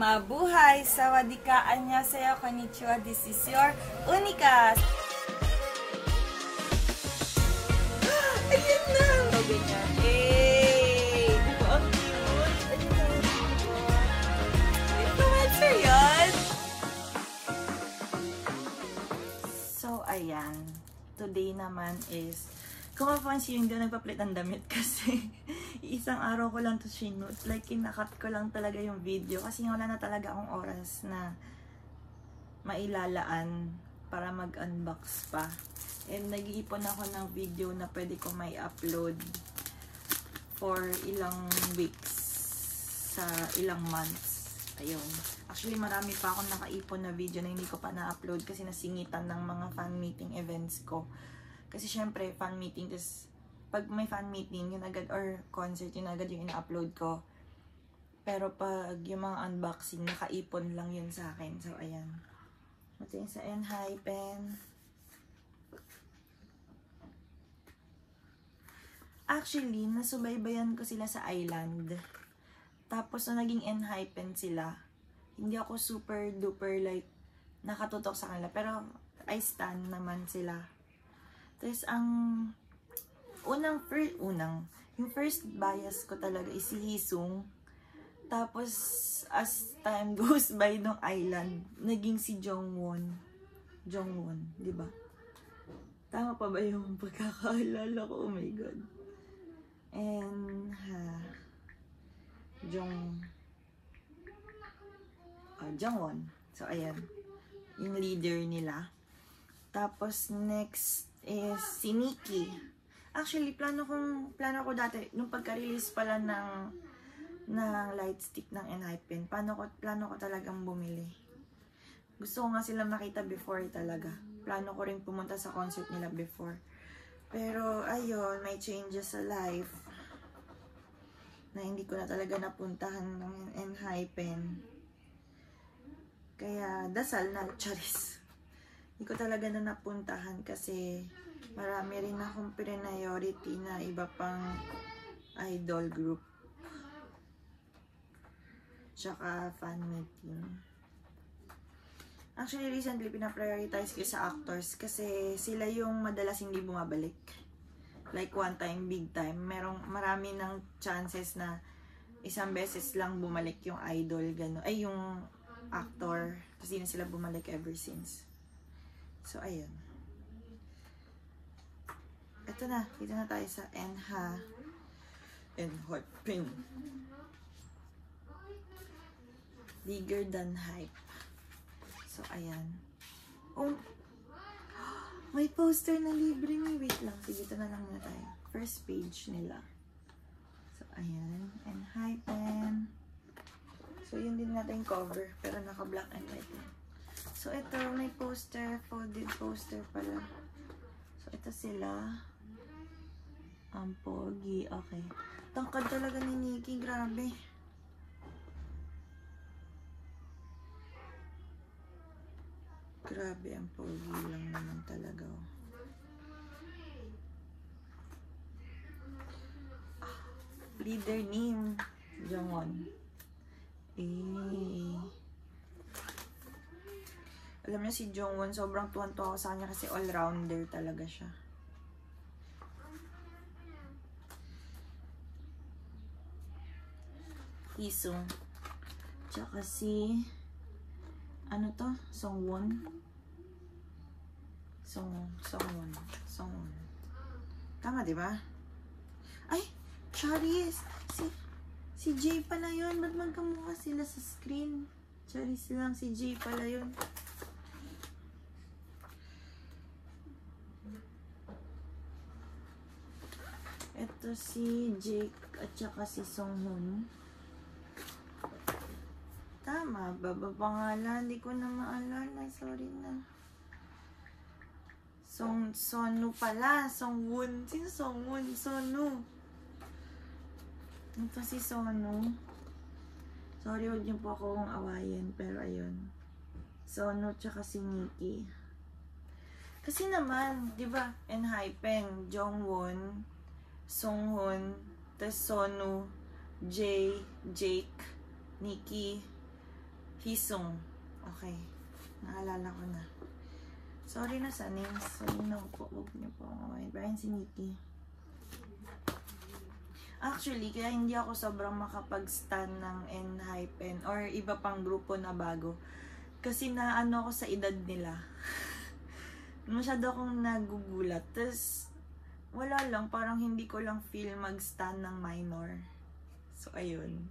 Mabuhay! Sawadika! Annyeonghaseyo! Konnichiwa! This is your Unika! Ayan na! Sabi niya, hey! Diba ang cute? Ayan na! Influencer yan! So, ayan. Today naman is, kung mapansin yung doon nagpapalit ng damit kasi isang araw ko lang to sinut. Like, kinakat ko lang talaga yung video kasi wala na talaga akong oras na mailalaan para mag-unbox pa. And nag-iipon ako ng video na pwede ko may upload for ilang weeks sa ilang months. Ayun. Actually, marami pa akong nakaipon na video na hindi ko pa na-upload kasi nasingitan ng mga fan meeting events ko. Kasi syempre, fan meeting, tas pag may fan meeting, yun agad, or concert, yun agad yung ina-upload ko. Pero pag yung mga unboxing, nakaipon lang yun sa akin. So, ayan. Ito yung sa ENHYPEN. Actually, nasubaybayan ko sila sa island. Tapos, nung naging ENHYPEN sila, hindi ako super duper like nakatutok sa kanila. Pero, I stand naman sila. Tapos, yung first bias ko talaga is si Hisung. Tapos, as time goes by nung island, naging si Jongwon. Jongwon, di ba? Tama pa ba yung pagkakaalala ko? Oh my God. And, Jongwon. So, ayan. Yung leader nila. Tapos, next is si Nikki. Actually, plano ko dati, nung pagka-release pala ng light stick ng ENHYPEN, plano ko talagang bumili. Gusto ko nga sila makita before talaga. Plano ko rin pumunta sa concert nila before. Pero, ayun, may changes sa life na hindi ko na talaga napuntahan ng ENHYPEN. Kaya, dasal na, charis. Hindi ko talaga na napuntahan kasi marami rin akong priority na iba pang idol group. Tsaka fan meeting. Actually, recently pina-prioritize ko sa actors kasi sila yung madalas hindi bumabalik. Like one time, big time. Marami ng chances na isang beses lang bumalik yung idol, gano'n. Ay, yung actor. Kasi hindi na sila bumalik ever since. So, ayun. Ito na. Dito na tayo sa ENHYPEN. Bigger than hype. So, ayan. Oh! May poster na libre ni. Wait lang. Sige, ito na lang na tayo. First page nila. So, ayan. ENHYPEN. So, yun din natin cover. Pero naka-black and white lang. So, ito, may poster, folded poster pala. So, ito sila. Ang pogi. Okay. Tangkad talaga ni Nikki. Grabe. Grabe, ang pogi lang naman talaga. Leader name. Jongwon. Alam niyo si Jongwon, sobrang tuwan-tuwa ako sa kanya kasi all-rounder talaga siya. Hisung. Tsaka si ano to? Songwon. Songwon. Tama, di ba? Ay! Charis! Si Jay pala yun. Ba't magkamukha sila sa screen? Charis lang. Si Jay pala yun. Ito si Jake at saka si Songhun. Tama ba pangalan? Hindi ko na maalala. Sorry na. Sonu pala. Songhun. Sino Songhun? Sonu. Ito si Sonu. Sorry, huwag niyo po akong awayin. Pero ayun. Sonu tsaka si Nikki. Kasi naman, di ba? ENHYPEN, Jongwon, Songhun, tas Sonu, Jay, Jake, Nikki, Hisong. Okay. Naalala ko na. Sorry na sa names. Sorry na po. Huwag niyo po ako. Brian si Nikki. Actually, kaya hindi ako sobrang makapag-stan ng ENHYPEN or iba pang grupo na bago. Kasi naano ako sa edad nila. Masyado akong nagugulat. Tapos, wala lang. Parang hindi ko lang feel mag-stan ng minor. So, ayun.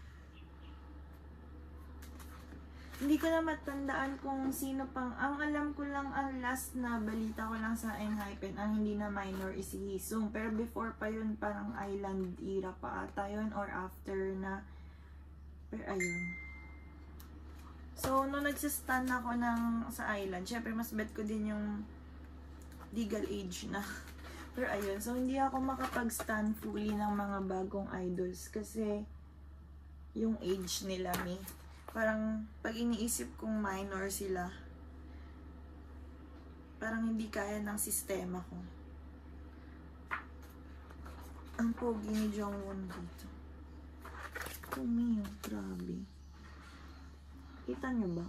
Hindi ko na matandaan kung sino pang. Ang alam ko lang, ang last na balita ko lang sa ENHYPEN, ang hindi na minor is si Hisong. Pero before pa yun, parang island era pa ata yun or after na. Pero ayun. So, nung nagsistan ako sa island, syempre mas bet ko din yung legal age na. Pero ayun, so hindi ako makapag-stan fully ng mga bagong idols kasi yung age nila parang pag iniisip kong minor sila, parang hindi kaya ng sistema ko. Ang pogi ni Jongwon dito. Tumiyo, grabe. Kita nyo ba?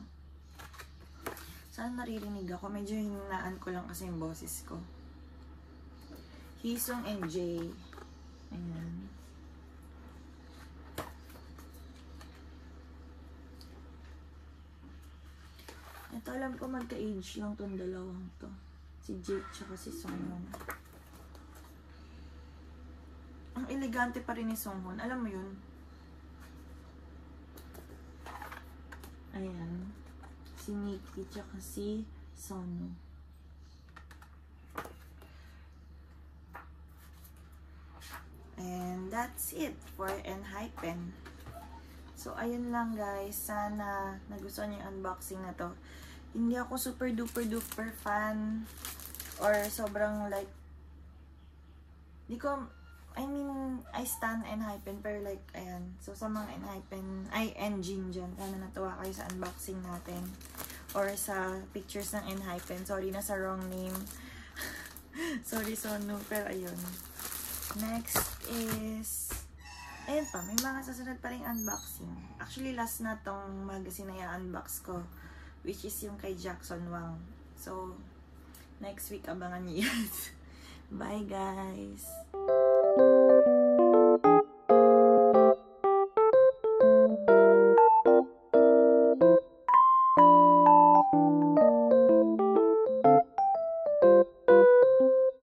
Saan naririnig ako? Medyo hinaan ko lang kasi yung boses ko. Hisong and Jay. Ayan. Ito alam ko magka-age lang tong dalawang to. Si Jake tsaka si Songhun. Ang elegante pa rin ni Songhun. Alam mo yun? Ayan. Si Nikki tsaka si Sonu. And that's it for ENHYPEN. So, ayun lang guys. Sana nagustuhan niyo yung unboxing na to. Hindi ako super duper duper fan or sobrang like I stan ENHYPEN pero like ayan. So sa mga ENHYPEN engine dyan, sana natuwa kayo sa unboxing natin or sa pictures ng ENHYPEN. Sorry na sa wrong name. Sorry Sonu, pero ayun. Next is ayun pa, may mga sasunod pa rin unboxing. Actually last na tong magazine na i-unbox ko, which is yung kay Jackson Wang. So, next week abangan niyo yan. Bye guys!